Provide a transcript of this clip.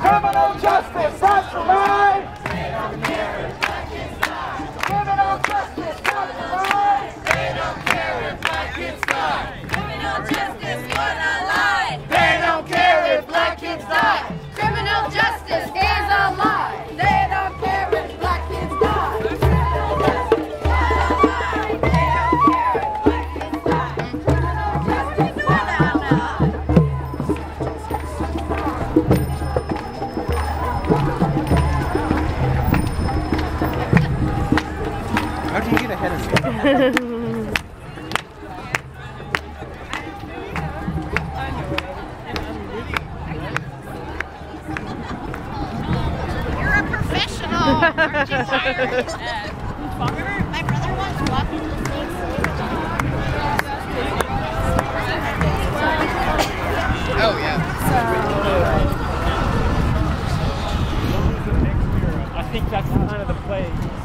Criminal justice, that's right. They don't care if black kids die. Criminal justice, that's right. They don't care if black kids die. Criminal justice for the lie. They don't care if black kids die. Criminal justice is a lie. They don't care if black kids die. Criminal justice for the lie. They don't care if black kids die. Criminal justice for the lie. How do you get ahead of me? You're a professional, aren't you, Myron? My brother once walked into the same Oh, yeah. I think that's kind of the play.